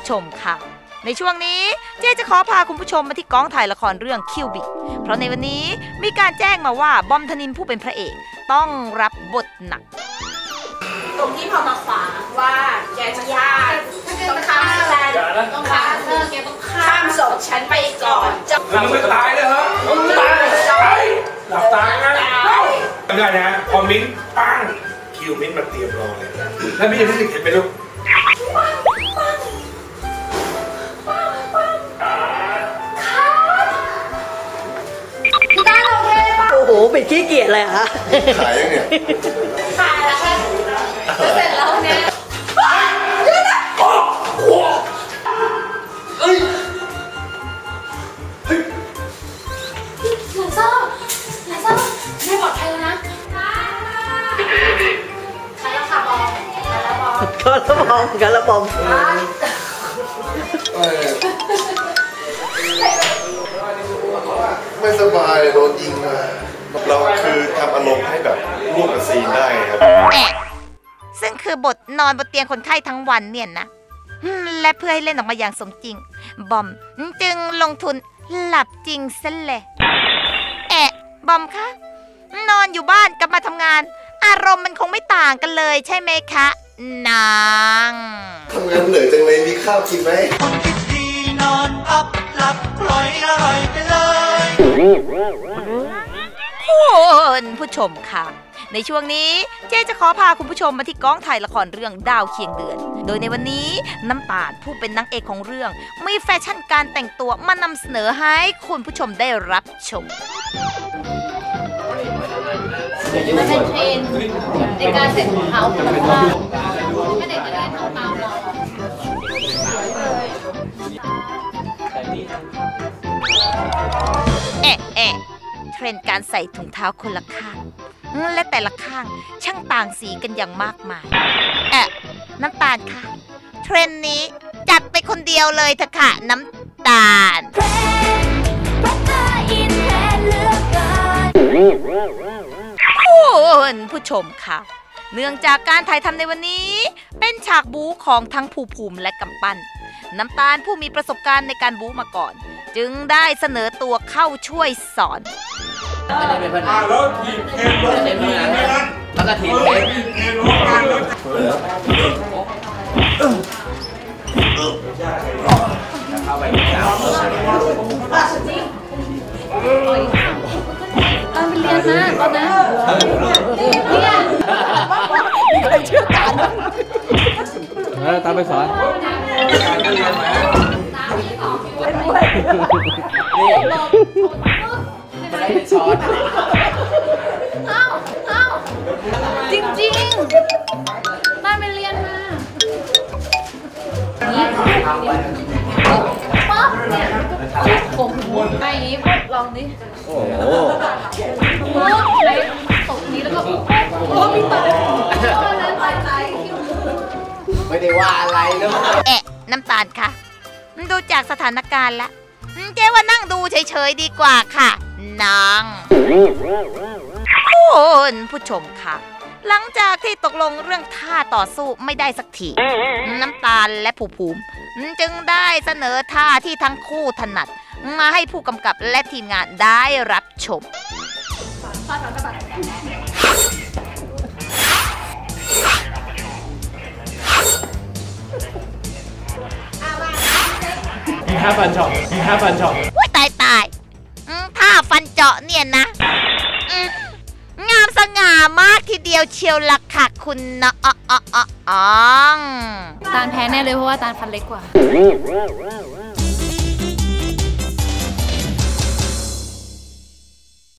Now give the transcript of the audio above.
ผู้ชมค่ะในช่วงนี้เจ๊จะขอพาคุณผู้ชมมาที่กองถ่ายละครเรื่องคิวบิกเพราะในวันนี้มีการแจ้งมาว่าบอมธนินทร์ผู้เป็นพระเอกต้องรับบทหนักตรงที่พอมาขวางว่าแกจะฆ่าต้องฆ่าแฟนต้องฆ่าแกต้องข้ามศพฉันไปก่อนจะมึงตายเลยเหรอมึงตายหลับตานะได้นะพอมิ้นปั้งคิวมิ้นมาเตรียมรอเลยแล้วมิ้นจะรู้สึกเห็นไหมลูกโอ้โหเป็นขี้เกียจเลยฮะขายยังเนี่ยขายแล้วค่ะเสร็จแล้วเนี่ยหลังซ่อไม่ปลอดภัยแล้วนะขายแล้วค่ะบอมกันละบอมไม่สบายโดนยิงมาเราคือทำอารมณ์ให้แบบร่วมกับซีนได้ครับซึ่งคือบทนอนบนเตียงคนไข้ทั้งวันเนี่ยนะและเพื่อให้เล่นออกมาอย่างสมจริงบอมจึงลงทุนหลับจริงซะเลยบอมคะนอนอยู่บ้านกับมาทำงานอารมณ์มันคงไม่ต่างกันเลยใช่ไหมคะนางทำงานเหนื่อยจังเลยมีข้าวกินไหมคนคิดดีนอนพับหลับปล่อยอร่อยไปเลยคุณผู้ชมค่ะในช่วงนี้เจ๊จะขอพาคุณผู้ชมมาที่กองถ่ายละครเรื่องดาวเคียงเดือนโดยในวันนี้น้ำตาลผู้เป็นนางเอกของเรื่องมีแฟชั่นการแต่งตัวมานำเสนอให้คุณผู้ชมได้รับชมมันเป็นเทรนในการใส่ถุงเท้าคุณภาพไม่ได้จะได้ทำตามเราเทรนการใส่ถุงเท้าคนละข้างและแต่ละข้างช่างต่างสีกันอย่างมากมายน้ำตาลค่ะเทรนนี้จัดไปคนเดียวเลยเถอะค่ะน้ำตาลคุณผู้ชมค่ะเนื่องจากการถ่ายทำในวันนี้เป็นฉากบู๊ของทั้งภูมิและกำปั้นน้ำตาลผู้มีประสบการณ์ในการบู๊มาก่อนจึงได้เสนอตัวเข้าช่วยสอนแล้วทีมเอ็นรถทีมไม่รักแล้วก็ทีมเอ็นเข้าไปแล้วตอนไปเรียนนะตอนนั้นเนี่ยเชื่อกันตามไปสอนนี่ไม่ได้เป็นช้อนจริงๆตอนไปเรียนมาป๊อปเนี่ยผมไปอย่างนี้ลองดิโอ้โหใช้ตบนี้แล้วก็โอ้มีตัดไม่ได้ว่าอะไรเลยน้ำตาลค่ะดูจากสถานการณ์แล้วเจ๊ว่านั่งดูเฉยๆดีกว่าค่ะนางคุณผู้ชมค่ะหลังจากที่ตกลงเรื่องท่าต่อสู้ไม่ได้สักทีน้ำตาลและภูมิจึงได้เสนอท่าที่ทั้งคู่ถนัดมาให้ผู้กำกับและทีมงานได้รับชมท่าฟันเจาะตายท่าฟันเจาะเนี่ยนะงามสง่ามากทีเดียวเชียวล่ะค่ะคุณนะตาลแพ้แน่เลยเพราะว่าตาลฟันเล็กกว่า